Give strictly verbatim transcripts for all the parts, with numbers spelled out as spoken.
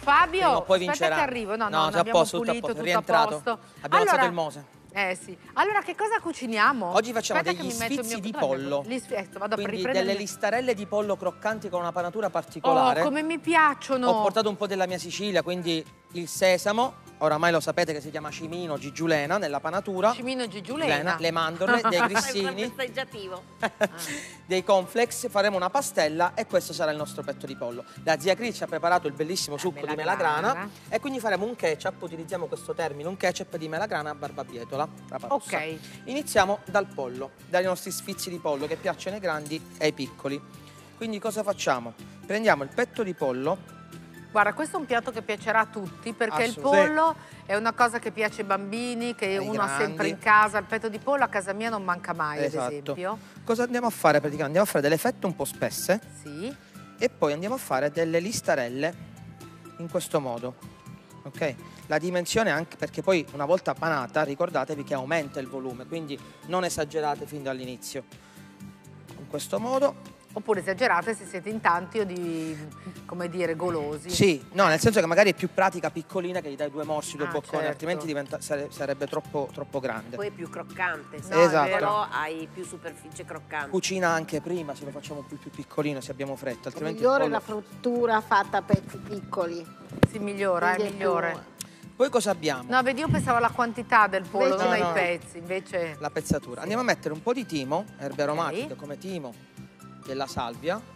Fabio, prima o poi aspetta vincerà. che arrivo. No, no, no, no sei a abbiamo posto, tutto a pulito, posto, tutto a rientrato. posto. Abbiamo Allora, alzato il Mose. Eh sì. Allora che cosa cuciniamo? Oggi facciamo Aspetta degli che mi metto il sfizi mio- di dov'è il mio- pollo. Gli sfizi, ecco, vado a Quindi riprendere delle il mio- listarelle di pollo croccanti con una panatura Oh, particolare. come mi piacciono! Ho portato un po' della mia Sicilia, quindi il sesamo, oramai lo sapete che si chiama cimino, gigiulena nella panatura. Cimino e gigiulena. Le mandorle, dei grissini, Festeggiativo. dei cornflakes, faremo una pastella e questo sarà il nostro petto di pollo. La zia Cris ci ha preparato il bellissimo succo di melagrana. melagrana e quindi faremo un ketchup, utilizziamo questo termine, un ketchup di melagrana a barbabietola. raparossa. Ok. Iniziamo dal pollo, dai nostri sfizi di pollo che piacciono ai grandi e ai piccoli. Quindi cosa facciamo? Prendiamo il petto di pollo. Guarda, questo è un piatto che piacerà a tutti perché il Assolutamente. pollo è una cosa che piace ai bambini, che Ai uno ha sempre grandi. in casa. Il petto di pollo a casa mia non manca mai, Esatto. ad esempio. Cosa andiamo a fare praticamente? Andiamo a fare delle fette un po' spesse Sì. e poi andiamo a fare delle listarelle in questo modo. Ok? La dimensione anche perché poi una volta panata ricordatevi che aumenta il volume, quindi non esagerate fin dall'inizio. In questo modo. Oppure esagerate se siete in tanti o di, come dire, golosi. Sì, no, nel senso che magari è più pratica piccolina che gli dai due morsi, due Ah, bocconi, certo. altrimenti diventa- sare- sarebbe troppo, troppo grande. Poi è più croccante, se No, Esatto. però hai più superficie croccante. Cucina anche prima se lo facciamo più, più piccolino, se abbiamo fretta, È altrimenti migliore il la pollo... frittura fatta a pezzi piccoli. Si migliora, è Quindi migliore. più- Poi cosa abbiamo? No, vedi, io pensavo alla quantità del pollo, Invece non ai no. pezzi, invece... La pezzatura. Andiamo a mettere un po' di timo, erbe Ok. aromatiche come timo, della salvia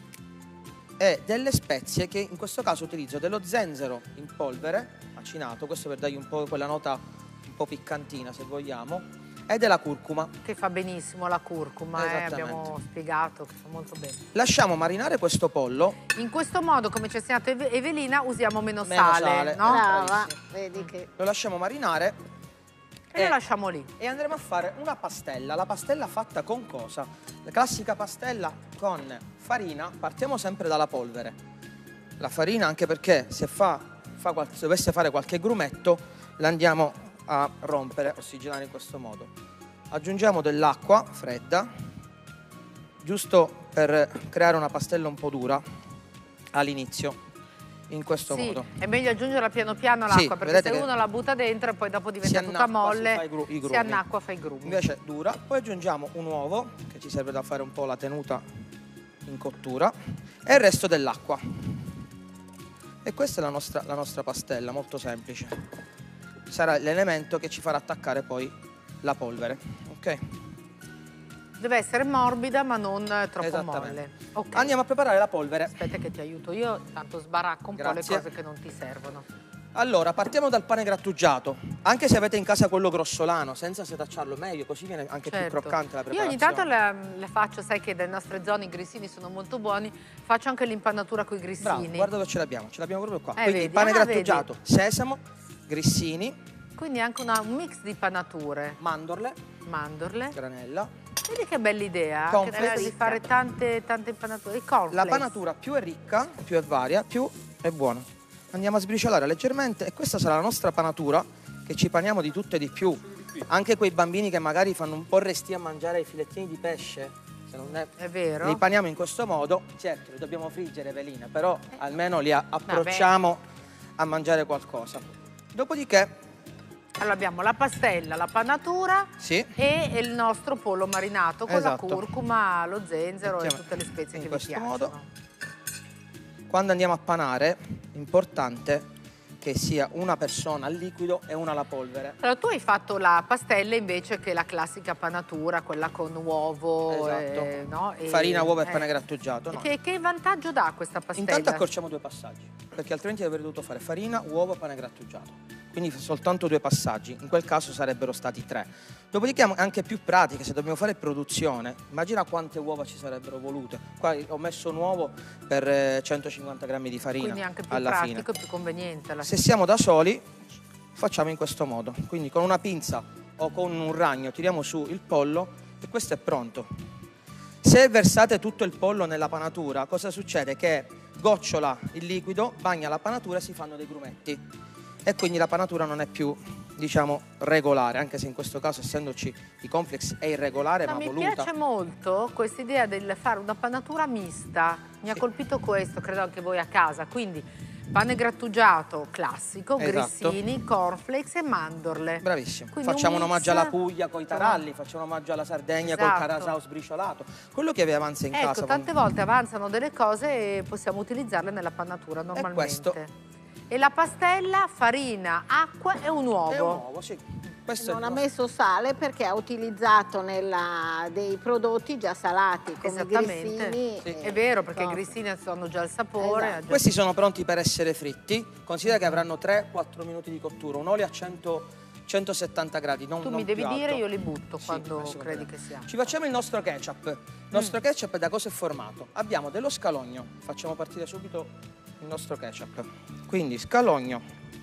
e delle spezie che in questo caso utilizzo dello zenzero in polvere, macinato, questo per dargli un po' quella nota un po' piccantina se vogliamo, e della curcuma. Che fa benissimo la curcuma, eh, Esattamente. abbiamo spiegato che fa molto bene. Lasciamo marinare questo pollo. In questo modo, come ci ha insegnato Eve- Evelina, usiamo meno, Meno sale, sale. no? Brava, Bravissimo. vedi che... Lo lasciamo marinare E lo lasciamo lì. e andremo a fare una pastella. La pastella fatta con cosa? La classica pastella con farina, partiamo sempre dalla polvere. La farina anche perché se, fa, fa qual- se dovesse fare qualche grumetto la andiamo a rompere, ossigenare in questo modo. Aggiungiamo dell'acqua fredda, giusto per creare una pastella un po' dura all'inizio, in questo Sì, modo. è meglio aggiungerla piano piano Sì, l'acqua, perché vedete se che uno la butta dentro e poi dopo diventa si tutta annacqua, si molle, fa i gru- i si grumi. annacqua, fa i grumi. Invece dura, poi aggiungiamo un uovo che ci serve da fare un po' la tenuta in cottura e il resto dell'acqua. E questa è la nostra, la nostra pastella, molto semplice. Sarà l'elemento che ci farà attaccare poi la polvere. Ok? Deve essere morbida ma non eh, troppo Esattamente. molle. Ok. Andiamo a preparare la polvere. Aspetta che ti aiuto io, tanto sbaracco un po' Grazie. le cose che non ti servono. Allora, partiamo dal pane grattugiato. Anche se avete in casa quello grossolano, senza setacciarlo meglio, così viene anche Certo. più croccante la Io preparazione. ogni tanto le, le faccio, sai che dalle nostre zone i grissini sono molto buoni, faccio anche l'impanatura con i grissini. Bravo, guarda dove ce l'abbiamo, ce l'abbiamo proprio qua. Eh, Quindi vedi? pane Ah, grattugiato, sesamo, grissini, Quindi anche una- un mix di panature, mandorle, mandorle. granella. Vedi che bella idea, anche Cornflakes. questa di fare tante, tante impanature. I cornflakes. La panatura più è ricca, più è varia, più è buona. Andiamo a sbriciolare leggermente e questa sarà la nostra panatura che ci paniamo di tutto e di più. Anche quei bambini che magari fanno un po' resti a mangiare i filettini di pesce, se non è... È vero? li paniamo in questo modo. Certo, li dobbiamo friggere, Evelina, però almeno li a- approcciamo a mangiare qualcosa. Dopodiché, Allora abbiamo la pastella, la panatura sì, e il nostro pollo marinato con Esatto. la curcuma, lo zenzero e Mettiamo tutte le spezie in che vi questo piacciono. modo. Quando andiamo a panare, importante che sia una persona al liquido e una alla polvere. Allora tu hai fatto la pastella invece che la classica panatura, quella con uovo, Esatto. e, no? E- Farina, uova e eh. pane grattugiato. No. Che, che vantaggio dà questa pastella? Intanto accorciamo due passaggi, perché altrimenti avrei dovuto fare farina, uovo e pane grattugiato. Quindi soltanto due passaggi, in quel caso sarebbero stati tre. Dopodiché anche più pratiche, se dobbiamo fare produzione, immagina quante uova ci sarebbero volute. Qua ho messo un uovo per eh, centocinquanta grammi di farina. Quindi anche più alla pratico fine. e più conveniente. alla Se siamo da soli, facciamo in questo modo. Quindi con una pinza o con un ragno tiriamo su il pollo e questo è pronto. Se versate tutto il pollo nella panatura, cosa succede? Che gocciola il liquido, bagna la panatura e si fanno dei grumetti. E quindi la panatura non è più, diciamo, regolare, anche se in questo caso, essendoci i cornflakes, è irregolare No, ma mi voluta. piace molto questa idea del fare una panatura mista, mi ha Sì. colpito questo, credo anche voi a casa, quindi Pane grattugiato classico, Esatto. grissini, cornflakes e mandorle. Bravissimo. Quindi Facciamo un, un mix- omaggio alla Puglia con i taralli, facciamo un omaggio alla Sardegna col Esatto. carasau sbriciolato. Quello che vi avanza in Ecco, casa. tante con- volte avanzano delle cose e possiamo utilizzarle nella pannatura normalmente. questo. E la pastella, farina, acqua e un uovo. È un uovo, sì. Questo Non è ha il nostro- messo sale perché ha utilizzato nella, dei prodotti già salati come Esattamente. grissini. Sì. e È vero, perché i cose. grissini hanno già il sapore. Esatto. ha già- Questi sono pronti per essere fritti. Considera che avranno tre quattro minuti di cottura. Un olio a cento, centosettanta gradi. Non, Tu non mi devi più dire, alto. io li butto Sì, quando adesso credi vedremo. che sia. Ci facciamo il nostro ketchup. Il nostro ketchup da cosa è formato? Abbiamo dello scalogno. Facciamo partire subito il nostro ketchup. Quindi scalogno,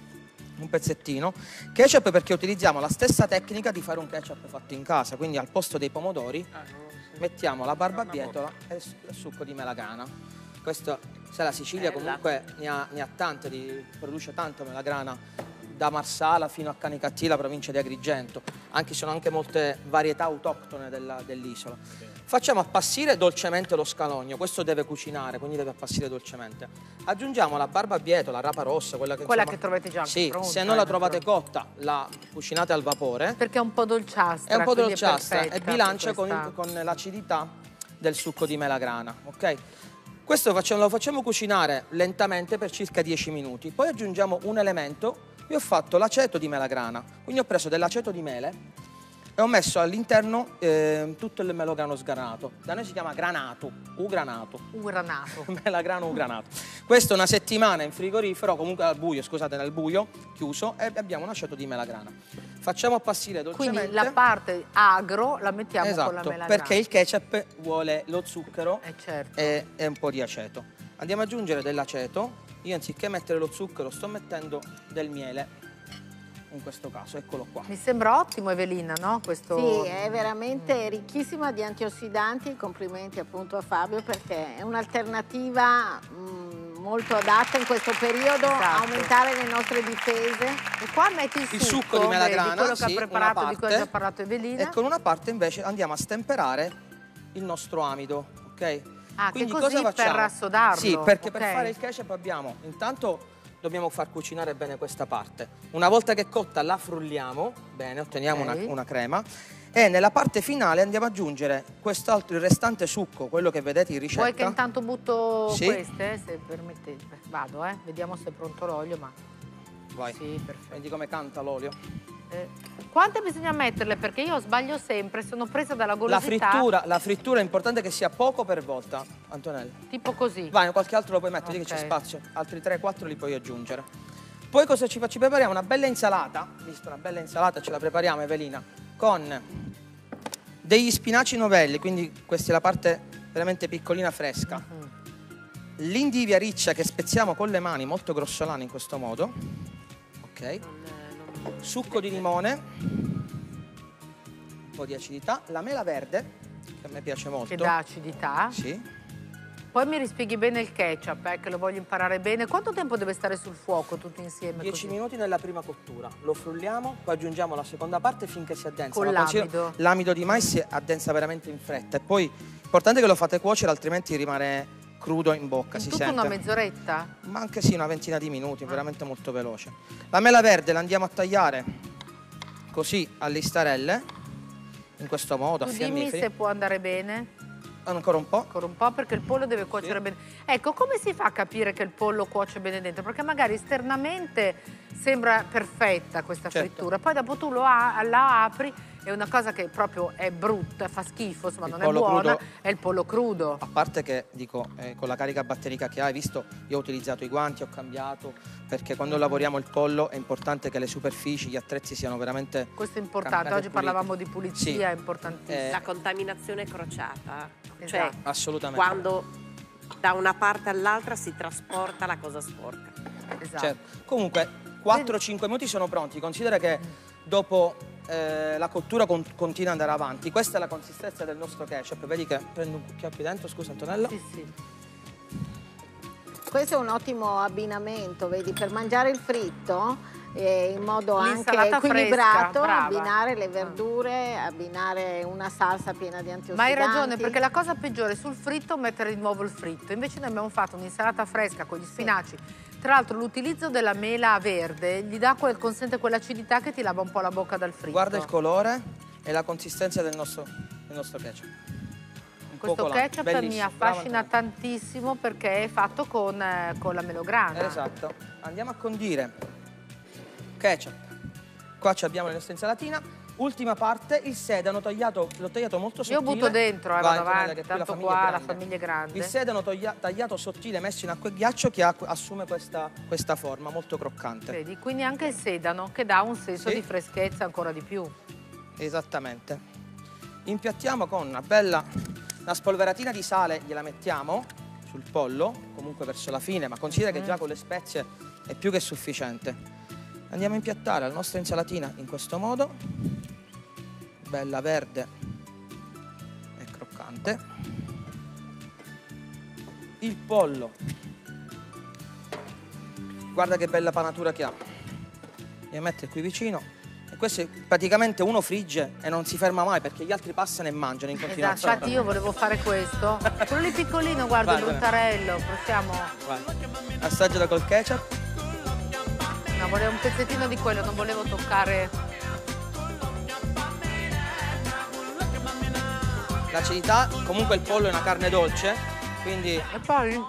un pezzettino. Ketchup perché utilizziamo la stessa tecnica di fare un ketchup fatto in casa. Quindi al posto dei pomodori mettiamo la barbabietola e il su- il succo di melagrana. Questo, se la Sicilia Bella. comunque ne ha, ne ha tante, di- produce tanto melagrana, da Marsala fino a Canicattì, la provincia di Agrigento. Anche, sono anche molte varietà autoctone della- dell'isola. Facciamo appassire dolcemente lo scalogno, questo deve cucinare, quindi deve appassire dolcemente. Aggiungiamo la barbabietola, la rapa rossa, quella che Quella insomma- che trovate già anche Sì, pronta, se non la eh, trovate naturalmente. cotta, la cucinate al vapore. Perché è un po' dolciastra. È un po' quindi dolciastra e perfetta bilancia per con, questa- il- con l'acidità del succo di melagrana, ok? Questo facciamo- lo facciamo cucinare lentamente per circa dieci minuti. Poi aggiungiamo un elemento. Io ho fatto l'aceto di melagrana, quindi ho preso dell'aceto di mele e ho messo all'interno eh, tutto il melograno sgranato. Da noi si chiama granato, ugranato. Un granato. Melagrano ugranato. Questo una settimana in frigorifero, comunque al buio, scusate, nel buio, chiuso, e abbiamo un aceto di melagrana. Facciamo appassire dolcemente. Quindi la parte agro la mettiamo con la Esatto, melagrana. perché il ketchup vuole lo zucchero Eh certo. e, e un po' di aceto. Andiamo ad aggiungere dell'aceto. Io anziché mettere lo zucchero sto mettendo del miele, in questo caso, eccolo qua. Mi sembra ottimo, Evelina, no? Questo... Sì, è veramente ricchissima di antiossidanti, complimenti appunto a Fabio perché è un'alternativa mm, molto adatta in questo periodo a Esatto. aumentare le nostre difese. E qua metti il, Il succo, succo di melagrana, vedi, quello che sì, ha preparato, una di cui ha parte. già parlato Evelina. E con una parte invece andiamo a stemperare il nostro amido, ok? Ah, Quindi che così cosa per facciamo? rassodarlo. Sì, perché per ok. fare il ketchup abbiamo, intanto dobbiamo far cucinare bene questa parte. Una volta che è cotta la frulliamo, bene, otteniamo Ok. una, una crema. E nella parte finale andiamo ad aggiungere quest'altro, il restante succo, quello che vedete in ricetta. Vuoi che intanto butto Sì. queste, se permettete? Vado, eh. Vediamo se è pronto l'olio, ma... Vai, Sì, perfetto. vedi come canta l'olio. Eh, quante bisogna metterle? Perché io sbaglio sempre, sono presa dalla La golosità. frittura, la frittura è importante che sia poco per volta, Antonella. Tipo così. Vai, qualche altro lo puoi mettere, lì che Ok. c'è spazio. Altri tre quattro li puoi aggiungere. Poi cosa ci, fa- ci prepariamo? Una bella insalata, visto una bella insalata ce la prepariamo, Evelina, con degli spinaci novelli, quindi questa è la parte veramente piccolina fresca. Mm. L'indivia riccia che spezziamo con le mani, molto grossolana in questo modo. Ok. Non- non- Succo di limone, un po' di acidità. La mela verde, che a me piace molto. Che dà acidità. Sì. Poi mi rispieghi bene il ketchup, eh, che lo voglio imparare bene. Quanto tempo deve stare sul fuoco tutto insieme? dieci così? minuti nella prima cottura, lo frulliamo, poi aggiungiamo la seconda parte finché si addensa. Con Ma consiglio- l'amido. L'amido di mais si addensa veramente in fretta e poi importante che lo fate cuocere, altrimenti rimane crudo in bocca, In si tutto sente. una mezz'oretta? Ma anche sì, una ventina di minuti, veramente molto veloce. La mela verde la andiamo a tagliare così a listarelle, in questo modo, a Tu dimmi fiammiferi. se può andare bene. Ancora un po'. Ancora un po' perché il pollo deve cuocere Sì. bene. Ecco, come si fa a capire che il pollo cuoce bene dentro? Perché magari esternamente sembra perfetta questa Certo. frittura, poi dopo tu lo a- la apri, è una cosa che proprio è brutta, fa schifo, insomma Il non è pollo buona, crudo- è il pollo crudo. A parte che, dico, eh, con la carica batterica che hai visto, io ho utilizzato i guanti, ho cambiato, perché quando lavoriamo il pollo è importante che le superfici, gli attrezzi siano veramente... Questo è importante, cambiate oggi pulite. parlavamo di pulizia, Sì. è importantissimo. Eh, La contaminazione crociata, cioè Esatto. Assolutamente. quando da una parte all'altra si trasporta la cosa sporca. Esatto. Certo. Comunque, quattro cinque minuti sono pronti. Considera che dopo eh, la cottura con- continua ad andare avanti. Questa è la consistenza del nostro ketchup. Vedi che prendo un cucchiaio qui dentro, scusa Antonella. Sì, sì. Questo è un ottimo abbinamento, vedi, per mangiare il fritto eh, in modo anche L'insalata equilibrato, fresca, brava. abbinare le verdure, abbinare una salsa piena di antiossidanti. Ma hai ragione, perché la cosa peggiore sul fritto è mettere di nuovo il fritto. Invece noi abbiamo fatto un'insalata fresca con gli spinaci Tra l'altro l'utilizzo della mela verde gli dà quel, consente quell'acidità che ti lava un po' la bocca dal fritto. Guarda il colore e la consistenza del nostro, del nostro ketchup. Un Questo ketchup bellissimo, mi affascina tantissimo perché è fatto con, eh, con la melograna. Esatto. Andiamo a condire. Ketchup. Qua ci abbiamo la nostra insalatina. Ultima parte, il sedano tagliato, l'ho tagliato molto sottile. Io butto dentro, eh, Vai, vado avanti, che qui tanto la qua è la famiglia è grande. Il sedano toglia, tagliato sottile, messo in acqua e ghiaccio, che ha, assume questa, questa forma molto croccante. Vedi, quindi anche il sedano che dà un senso Sì. di freschezza ancora di più. Esattamente. Impiattiamo con una bella, una spolveratina di sale, gliela mettiamo sul pollo, comunque verso la fine, ma considera mm. che già con le spezie è più che sufficiente. Andiamo a impiattare la nostra insalatina in questo modo. Bella verde e croccante. Il pollo, guarda che bella panatura che ha. Mi mette qui vicino e questo è, praticamente uno frigge e non si ferma mai perché gli altri passano e mangiano in continuazione. Esatto, infatti io volevo fare questo. Quello lì piccolino, guarda, il luntarello, possiamo... Vai. Assaggialo col ketchup. No, volevo un pezzettino di quello, non volevo toccare... L'acidità, comunque il pollo è una carne dolce, quindi... E poi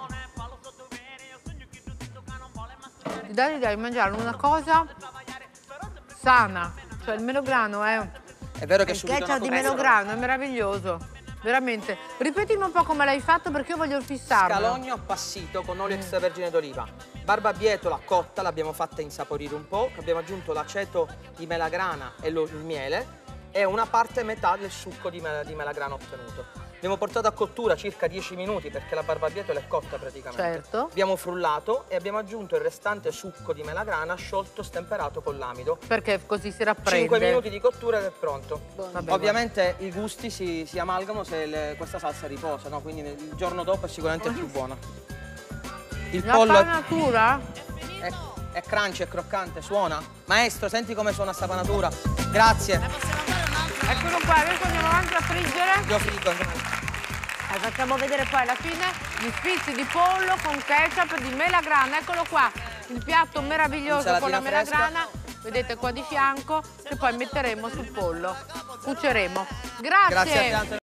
ti dà l'idea di mangiare una cosa sana, cioè il melograno è... È vero che il subito ketchup una di cosa- melograno è meraviglioso, veramente. Ripetimi un po' come l'hai fatto perché io voglio fissarlo. Scalogno appassito con olio extravergine d'oliva. Barbabietola cotta, l'abbiamo fatta insaporire un po', abbiamo aggiunto l'aceto di melagrana e lo- il miele e una parte metà del succo di, mel di melagrana ottenuto. Abbiamo portato a cottura circa dieci minuti perché la barbabietola è cotta praticamente. Certo. Abbiamo frullato e abbiamo aggiunto il restante succo di melagrana sciolto stemperato con l'amido. Perché così si rapprende. cinque minuti di cottura ed è pronto. Vabbè, Ovviamente i gusti si, si amalgamano se le- questa salsa riposa, no? Quindi il giorno dopo è sicuramente più buona. Il La pollo è, panatura? è, è crunchy, è croccante, suona. Maestro, senti come suona sta panatura. Grazie. Eccolo qua, adesso andiamo avanti a friggere. Io frigo. E facciamo vedere poi alla fine gli spizzi di pollo con ketchup di melagrana. Eccolo qua, il piatto meraviglioso con la Insalatina fresca. melagrana. Vedete qua di fianco, che poi metteremo sul pollo. Cuceremo. Grazie. Grazie a te.